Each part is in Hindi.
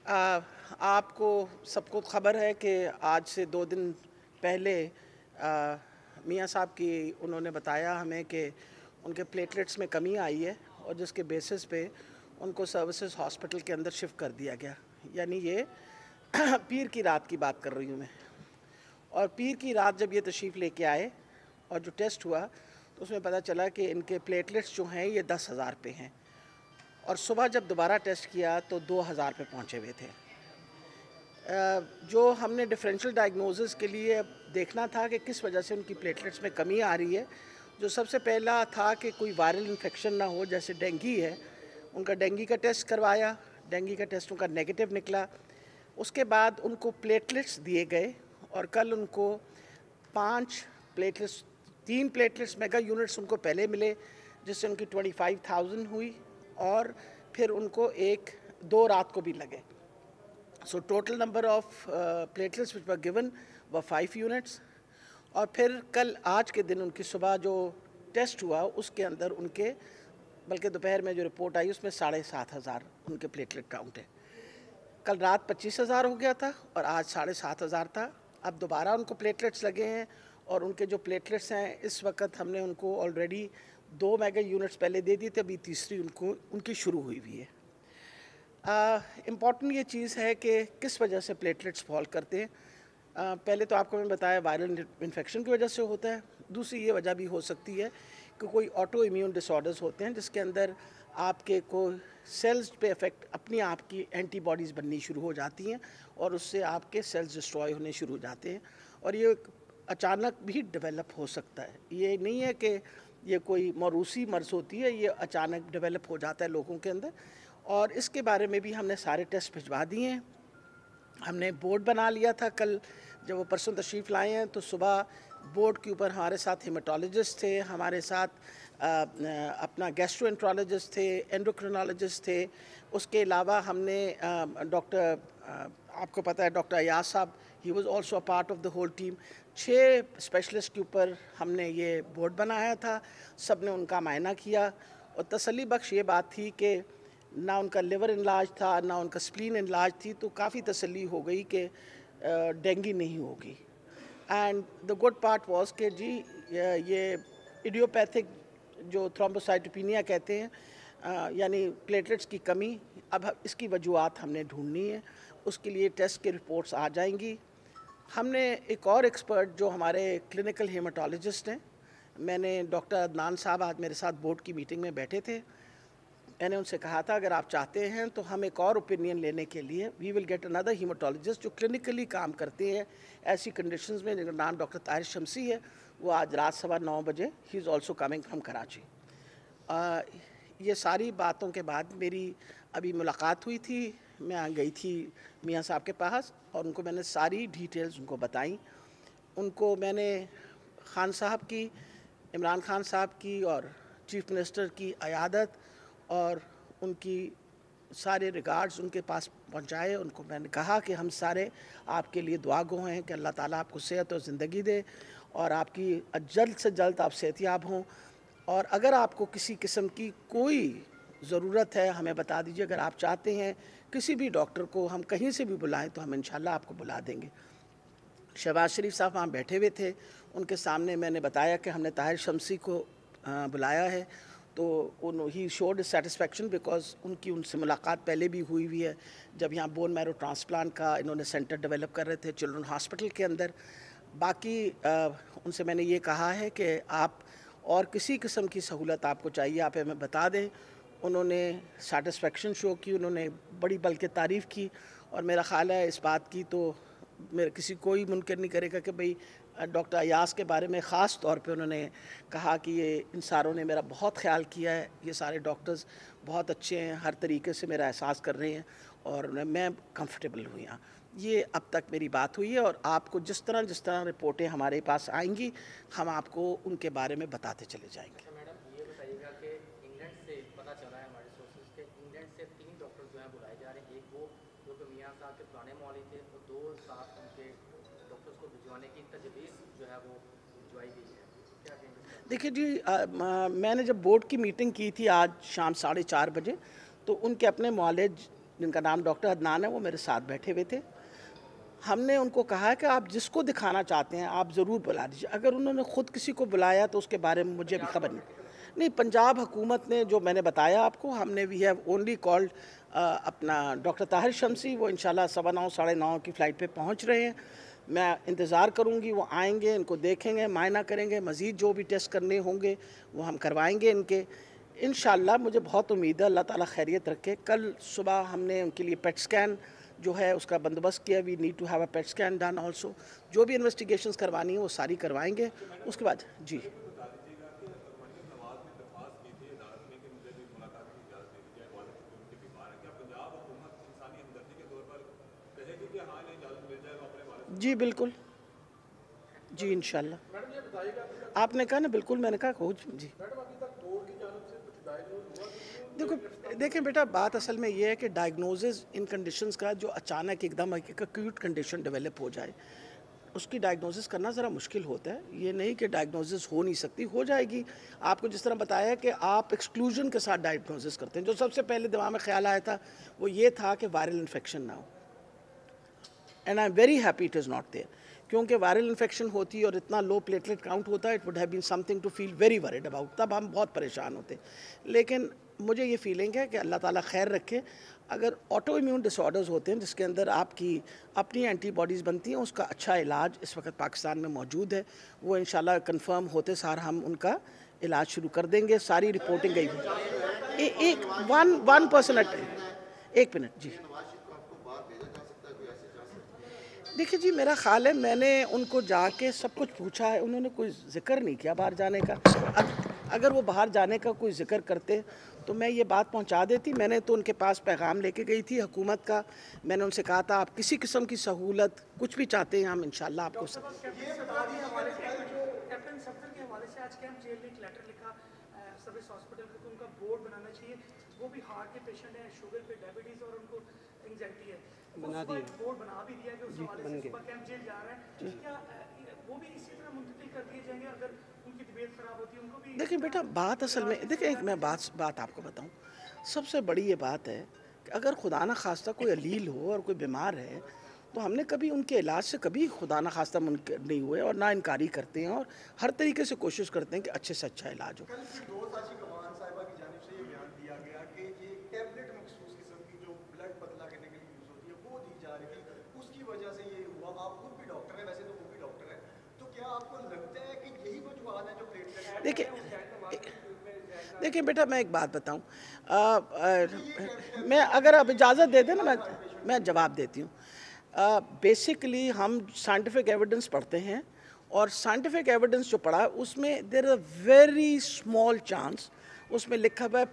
आपको सबको खबर है कि आज से 2 दिन पहले मियाँ साहब की उन्होंने बताया हमें कि उनके प्लेटलेट्स में कमी आई है और जिसके बेसिस पे उनको सर्विसेज हॉस्पिटल के अंदर शिफ्ट कर दिया गया। यानी ये पीर की रात की बात कर रही हूँ मैं। और पीर की रात जब ये तशरीफ़ लेके आए और जो टेस्ट हुआ तो उसमें पता चला कि इनके प्लेटलेट्स जो हैं ये 10,000 पे हैं और सुबह जब दोबारा टेस्ट किया तो 2,000 पे पहुँचे हुए थे। जो हमने डिफरेंशियल डायग्नोसिस के लिए देखना था कि किस वजह से उनकी प्लेटलेट्स में कमी आ रही है। जो सबसे पहला था कि कोई वायरल इन्फेक्शन ना हो, जैसे डेंगू है। उनका डेंगू का टेस्ट करवाया, डेंगू का टेस्ट उनका नेगेटिव निकला। उसके बाद उनको प्लेटलेट्स दिए गए और कल उनको 5 प्लेटलेट्स 3 प्लेटलेट्स मेगा यूनिट्स उनको पहले मिले, जिससे उनकी 25,000 हुई और फिर उनको 2 रात को भी लगे। So total number of platelets which were given were 5 units। और फिर कल आज के दिन उनकी सुबह जो टेस्ट हुआ उसके अंदर उनके, बल्कि दोपहर में जो रिपोर्ट आई उसमें 7,500 उनके प्लेटलेट काउंट है। कल रात 25,000 हो गया था और आज 7,500 था। अब दोबारा उनको प्लेटलेट्स लगे हैं और उनके जो प्लेटलेट्स हैं इस वक्त हमने उनको ऑलरेडी 2 मेगा यूनिट्स पहले दे दी थी, अभी तीसरी उनकी शुरू हुई हुई है। इम्पॉर्टेंट ये चीज़ है कि किस वजह से प्लेटलेट्स फॉल करते हैं। पहले तो आपको मैं बताया वायरल इन्फेक्शन की वजह से होता है। दूसरी ये वजह भी हो सकती है कि कोई ऑटो इम्यून डिसऑर्डर्स होते हैं जिसके अंदर आपके को सेल्स पे इफेक्ट, अपनी आपकी एंटीबॉडीज़ बननी शुरू हो जाती हैं और उससे आपके सेल्स डिस्ट्रॉय होने शुरू हो जाते हैं और ये अचानक भी डेवलप हो सकता है। ये नहीं है कि ये कोई मौरूसी मर्ज़ होती है, ये अचानक डेवलप हो जाता है लोगों के अंदर। और इसके बारे में भी हमने सारे टेस्ट भिजवा दिए हैं। हमने बोर्ड बना लिया था कल, जब वो परसों तशरीफ़ लाए हैं तो सुबह बोर्ड के ऊपर हमारे साथ हेमाटोलॉजिस्ट थे, हमारे साथ अपना गैस्ट्रोएंट्रोलॉजिस्ट थे, एंडोक्रिनोलॉजिस्ट थे। उसके अलावा हमने डॉक्टर, आपको पता है डॉक्टर अयाज साहब, ही was also a part of the whole team. 6 specialist के ऊपर हमने ये बोर्ड बनाया था। सब ने उनका मायना किया और तसल्ली बख्श ये बात थी कि ना उनका लिवर इनलाज था, ना उनका स्प्लीन इनलाज थी, तो काफ़ी तसल्ली हो गई कि डेंगू नहीं होगी। And the good part was कि जी ये इडियोपैथिक जो थ्रोम्बोसाइटोपिनिया कहते हैं, यानी प्लेटलेट्स की कमी, अब इसकी वजूहत हमने ढूंढनी है। उसके लिए टेस्ट की रिपोर्ट्स आ जाएंगी। हमने एक और एक्सपर्ट जो हमारे क्लिनिकल हेमाटोलॉजिस्ट हैं, मैंने डॉक्टर अदनान साहब आज मेरे साथ बोर्ड की मीटिंग में बैठे थे। मैंने उनसे कहा था अगर आप चाहते हैं तो हम एक और ओपिनियन लेने के लिए we will get another haematologist जो क्लिनिकली काम करते हैं ऐसी कंडीशंस में, जिनका नाम डॉक्टर ताहिर शमसी है। वो आज रात 9:15 बजे he is also coming from Karachi. ये सारी बातों के बाद मेरी अभी मुलाकात हुई थी। मैं गई थी मियाँ साहब के पास और उनको मैंने सारी डिटेल्स उनको बताई। उनको मैंने खान साहब की, इमरान खान साहब की और चीफ मिनिस्टर की अयादत और उनकी सारे रिगार्ड्स उनके पास पहुंचाए। उनको मैंने कहा कि हम सारे आपके लिए दुआ गो हैं कि अल्लाह ताला आपको सेहत और ज़िंदगी दे और आपकी जल्द से जल्द आप सेहतियाब हों। और अगर आपको किसी किस्म की कोई ज़रूरत है हमें बता दीजिए। अगर आप चाहते हैं किसी भी डॉक्टर को हम कहीं से भी बुलाएं तो हम इंशाल्लाह आपको बुला देंगे। शहबाज शरीफ साहब वहाँ बैठे हुए थे, उनके सामने मैंने बताया कि हमने ताहिर शमसी को बुलाया है। तो ही शोड सेटिस्फेक्शन बिकॉज उनकी उनसे मुलाकात पहले भी हुई हुई है जब यहाँ बोन मैरो ट्रांसप्लांट का इन्होंने सेंटर डेवलप कर रहे थे चिल्ड्रन हॉस्पिटल के अंदर। बाकी उनसे मैंने ये कहा है कि आप और किसी किस्म की सहूलत आपको चाहिए आप हमें बता दें। उन्होंने सेटिस्फेक्शन शो की, उन्होंने बड़ी बल्कि तारीफ़ की और मेरा ख़्याल है इस बात की तो मेरे किसी कोई मुनकर नहीं करेगा कि भाई डॉक्टर अयाज के बारे में ख़ास तौर पे उन्होंने कहा कि ये इन सारों ने मेरा बहुत ख्याल किया है, ये सारे डॉक्टर्स बहुत अच्छे हैं, हर तरीके से मेरा एहसास कर रहे हैं और मैं कंफर्टेबल हुई। यहाँ ये अब तक मेरी बात हुई है और आपको जिस तरह रिपोर्टें हमारे पास आएंगी हम आपको उनके बारे में बताते चले जाएंगे। अच्छा मैडम, ये बताइएगा कि इंग्लैंड से पता चला है हमारे सोर्सेज के, इंग्लैंड से 3 डॉक्टर जो हैं बुलाए जा रहे हैं। एक वो जो कि मियाँ साहब के पुराने मौली थे और 2 साथ उनके डॉक्टर्स को भिजवाने की तजवीज़ जो है वो भिजवाई गई है। क्या कहेंगे इस बारे में? देखिए जी, मैंने जब बोर्ड की मीटिंग की थी आज शाम 4:30 बजे तो उनके अपने मॉलेज जिनका नाम डॉक्टर अदनान है, वो मेरे साथ बैठे हुए थे। हमने उनको कहा कि आप जिसको दिखाना चाहते हैं आप ज़रूर बुला दीजिए। अगर उन्होंने ख़ुद किसी को बुलाया तो उसके बारे में मुझे भी खबर नहीं। पंजाब हुकूमत ने, जो मैंने बताया आपको, हमने वी हैव ओनली कॉल्ड अपना डॉक्टर ताहिर शमसी। वो इंशाल्लाह 9:15 साढ़े 9 की फ़्लाइट पे पहुंच रहे हैं। मैं इंतज़ार करूंगी, वो आएंगे, इनको देखेंगे, मायना करेंगे, मज़ीद जो भी टेस्ट करने होंगे वो हम करवाएंगे इनके। इंशाल्लाह मुझे बहुत उम्मीद है, अल्लाह ताला खैरियत रखे। कल सुबह हमने उनके लिए पेट स्कैन जो है उसका बंदोबस्त किया। We need to have a PET scan done also. जो भी इन्वेस्टिगेशंस करवानी है वो सारी करवाएंगे। उसके बाद जी जी बिल्कुल, जी इंशाल्लाह। आपने कहा ना, बिल्कुल मैंने कहा हो जी। देखो, देखें बेटा, बात असल में ये है कि डायग्नोसिस इन कंडीशंस का जो अचानक एकदम एक एक्यूट कंडीशन डेवलप हो जाए, उसकी डायग्नोसिस करना ज़रा मुश्किल होता है। ये नहीं कि डायग्नोसिस हो नहीं सकती, हो जाएगी। आपको जिस तरह बताया कि आप एक्सक्लूजन के साथ डायग्नोसिस करते हैं, जो सबसे पहले दिमाग में ख्याल आया था वो ये था कि वायरल इन्फेक्शन ना हो, and I am very happy it is not there. क्योंकि वायरल इन्फेक्शन होती है और इतना लो प्लेटलेट काउंट होता है, it would have been something to feel very worried about, तब हम बहुत परेशान होते। लेकिन मुझे ये फीलिंग है कि अल्लाह ताला खैर रखे। अगर ऑटो इम्यून डिसऑर्डर्स होते हैं जिसके अंदर आपकी अपनी एंटीबॉडीज़ बनती हैं, उसका अच्छा इलाज इस वक्त पाकिस्तान में मौजूद है। वो इंशाल्लाह कंफर्म होते सार हम उनका इलाज शुरू कर देंगे। सारी रिपोर्टिंग गई है। एक वन पर्सन एट, एक मिनट जी। देखिए जी, मेरा ख़्याल है मैंने उनको जाके सब कुछ पूछा है, उन्होंने कोई ज़िक्र नहीं किया बाहर जाने का। अगर वो बाहर जाने का कोई ज़िक्र करते तो मैं ये बात पहुंचा देती। मैंने तो उनके पास पैगाम लेके गई थी हुकूमत का। मैंने उनसे कहा था आप किसी किस्म की सहूलत कुछ भी चाहते हैं हम इंशाल्लाह आपको सब। कैप्टन सफदर के हवाले से आज कैंप जेल ने एक लेटर लिखा सर्विस हॉस्पिटल को, उनका बोर्ड बनाना चाहिए। वो भी हार्ट के पेशेंट हैं, शुगर पे डायबिटीज़ और उनको एंग्जाइटी है। बना दिए, बोर्ड बना भी दिया कि उस हवाले से सुबह कैंप जेल जा रहे हैं। क्या वो भी इसी तरह मुंतकिल कर दिए जाएंगे अगर उनकी तबीयत खराब होती है? उनको भी देखिए बेटा, बात असल में, देखिए एक मैं बात आपको बताऊं। सबसे बड़ी ये बात है कि अगर खुदा न खास्ता कोई अलील हो और कोई बीमार है तो हमने कभी उनके इलाज से कभी खुदा न खास्ता मुनकर नहीं हुए और ना इनकारी करते हैं और हर तरीके से कोशिश करते हैं कि अच्छे से अच्छा इलाज हो। देखिए देखिए बेटा, मैं एक बात बताऊं, मैं अगर आप इजाज़त दे दें ना, मैं जवाब देती हूँ। बेसिकली हम साइंटिफिक एविडेंस पढ़ते हैं और साइंटिफिक एविडेंस जो पढ़ा उसमें there a very small chance, उसमें लिखा हुआ है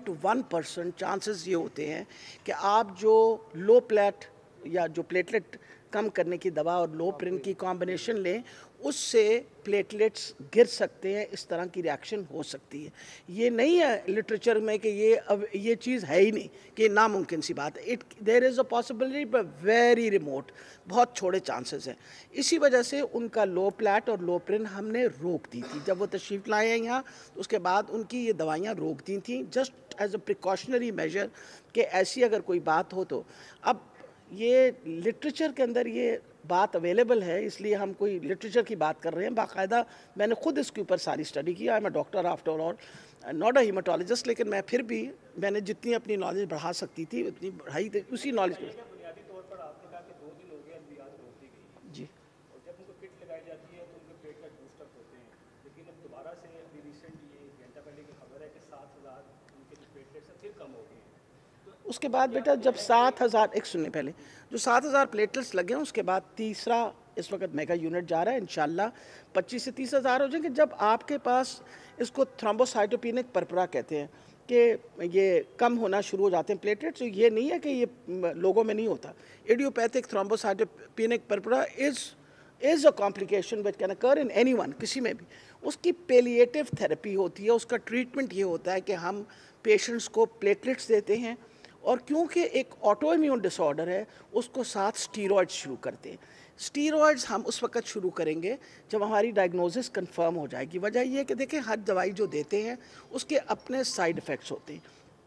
0.1% चांसेस ये होते हैं कि आप जो लो प्लेट या जो प्लेटलेट कम करने की दवा और लो प्रिन की कॉम्बिनेशन लें, उससे प्लेटलेट्स गिर सकते हैं, इस तरह की रिएक्शन हो सकती है। ये नहीं है लिटरेचर में कि ये चीज़ है ही नहीं, कि नामुमकिन सी बात है। It there is a possibility but very remote, बहुत छोटे चांसेस हैं। इसी वजह से उनका लो प्लेट और लो प्रिन हमने रोक दी थी। जब वो तशरीफ़ लाए हैं यहाँ तो उसके बाद उनकी ये दवाइयाँ रोक दी थी, just as a precautionary measure कि ऐसी अगर कोई बात हो तो। अब ये लिटरेचर के अंदर ये बात अवेलेबल है, इसलिए हम कोई लिटरेचर की बात कर रहे हैं। बाकायदा मैंने खुद इसके ऊपर सारी स्टडी किया। I am a doctor after all, not a haematologist, लेकिन मैं फिर भी मैंने जितनी अपनी नॉलेज बढ़ा सकती थी उतनी बढ़ाई थी उसी नॉलेज को। बुनियादी तौर पर आपने कहा कि 2 दिन हो गए अद्वियात रोक दी गई जी और जब उनको किट लगाई जाती है तो उनके प्लेटलेट बूस्टअप होते हैं, लेकिन अब दोबारा से अभी रिसेंट ये एक घंटा पहले की खबर है कि 7,000 उनके जो प्लेटलेट्स हैं फिर कम हो गए हैं। उसके बाद बेटा जब 7,000, एक सुनने पहले, जो 7,000 प्लेटलेट्स लगे हैं उसके बाद तीसरा इस वक्त मेगा यूनिट जा रहा है। इंशाल्लाह 25 से 30,000 हो जाएंगे। जब आपके पास, इसको थ्रोम्बोसाइटोपेनिक परपुरा कहते हैं, कि ये कम होना शुरू हो जाते हैं प्लेटलेट्स। तो ये नहीं है कि ये लोगों में नहीं होता। Idiopathic thrombocytopenic purpura is a complication which can occur in anyone, किसी में भी। उसकी पेलिएटिव थेरेपी होती है, उसका ट्रीटमेंट ये होता है कि हम पेशेंट्स को प्लेटलेट्स देते हैं और क्योंकि एक ऑटो इम्यून डिसऑर्डर है उसको साथ स्टीरॉयड्स शुरू करते हैं। स्टीरॉयड्स हम उस वक्त शुरू करेंगे जब हमारी डायग्नोसिस कंफर्म हो जाएगी। वजह यह है कि देखें, हर दवाई जो देते हैं उसके अपने साइड इफ़ेक्ट्स होते हैं।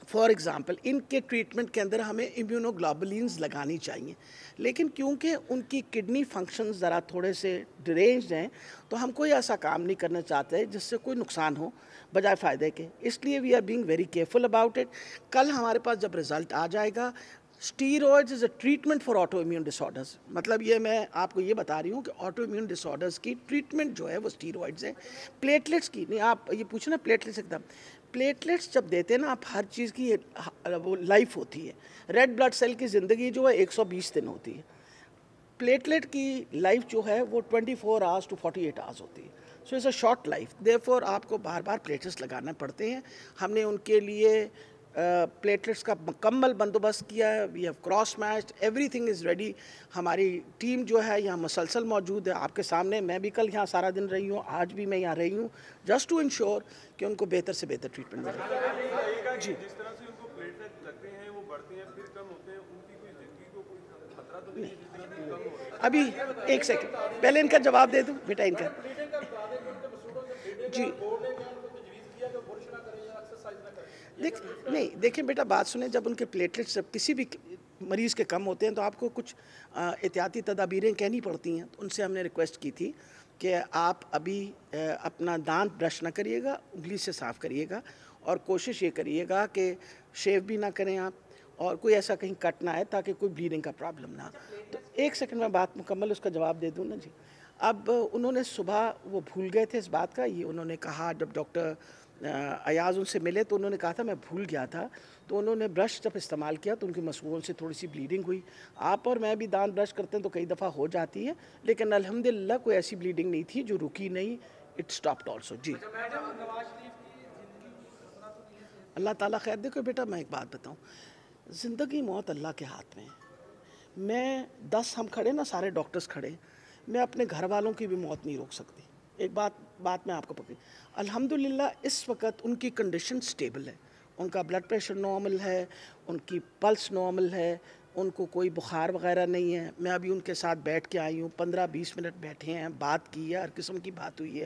फॉर एग्ज़ाम्पल इनके ट्रीटमेंट के अंदर हमें इम्यूनोग्लोबुलिन्स लगानी चाहिए, लेकिन क्योंकि उनकी किडनी फंक्शन ज़रा थोड़े से डिरेंज्ड हैं, तो हम कोई ऐसा काम नहीं करना चाहते जिससे कोई नुकसान हो बजाय फ़ायदे के, इसलिए we are being very careful about it. कल हमारे पास जब रिज़ल्ट आ जाएगा, steroids is a treatment for autoimmune disorders, मतलब ये मैं आपको ये बता रही हूँ कि ऑटो इम्यून डिसऑर्डर्स की ट्रीटमेंट जो है वो स्टीरॉयड्स है। प्लेटलेट्स की नहीं, आप ये पूछे ना प्लेटलेट्स एकदम, प्लेटलेट्स जब देते हैं ना आप, हर चीज़ की वो लाइफ होती है। रेड ब्लड सेल की ज़िंदगी जो है 120 दिन होती है, प्लेटलेट की लाइफ जो है वो 24 आवर्स टू 48 आवर्स होती है। So it's a short life, therefore आपको बार बार प्लेटलेट्स लगाना पड़ते हैं। हमने उनके लिए प्लेटलेट्स का मुकम्मल बंदोबस्त किया है। We have cross matched, everything is ready. हमारी टीम जो है यहाँ मुसलसल मौजूद है आपके सामने। मैं भी कल यहाँ सारा दिन रही हूँ, आज भी मैं यहाँ रही हूँ, जस्ट टू इंश्योर कि उनको बेहतर से बेहतर ट्रीटमेंट मिले। जी, जिस तरह से उनको प्लेटलेट लगते हैं, वो बढ़ते हैं फिर कम होते हैं, उनकी कोई जिंदगी को कोई खतरा तो नहीं है जिस तरह से कम हो रहे हैं? अभी एक सेकंड पहले इनका जवाब दे दूँ बेटा, इनका जी नहीं, देखिए बेटा बात सुने, जब उनके प्लेटलेट्स जब किसी भी मरीज़ के कम होते हैं तो आपको कुछ एहतियाती तदाबीरें कहनी पड़ती हैं। तो उनसे हमने रिक्वेस्ट की थी कि आप अभी अपना दांत ब्रश ना करिएगा, उंगली से साफ़ करिएगा, और कोशिश ये करिएगा कि शेव भी ना करें आप, और कोई ऐसा कहीं कट ना आए ताकि कोई ब्लीडिंग का प्रॉब्लम ना। तो एक सेकंड में बात मुकम्मल उसका जवाब दे दूँ ना जी। अब उन्होंने सुबह वो भूल गए थे इस बात का, ये उन्होंने कहा जब डॉक्टर अयाज़ उनसे मिले तो उन्होंने कहा था मैं भूल गया था। तो उन्होंने ब्रश जब इस्तेमाल किया तो उनकी मसूड़ों से थोड़ी सी ब्लीडिंग हुई। आप और मैं भी दांत ब्रश करते हैं तो कई दफ़ा हो जाती है, लेकिन अल्हम्दुलिल्लाह कोई ऐसी ब्लीडिंग नहीं थी जो रुकी नहीं, इट स्टॉप्ड ऑल्सो। जी, अल्लाह ताला खैर। देखो बेटा मैं एक बात बताऊँ, ज़िंदगी मौत अल्लाह के हाथ में है। मैं 10 हम खड़े ना, सारे डॉक्टर्स खड़े, मैं अपने घर वालों की भी मौत नहीं रोक सकती। एक बात मैं आपको पकड़ी, अल्हम्दुलिल्लाह इस वक्त उनकी कंडीशन स्टेबल है, उनका ब्लड प्रेशर नॉर्मल है, उनकी पल्स नॉर्मल है, उनको कोई बुखार वगैरह नहीं है। मैं अभी उनके साथ बैठ के आई हूँ, 15-20 मिनट बैठे हैं, बात की है, हर किस्म की बात हुई है।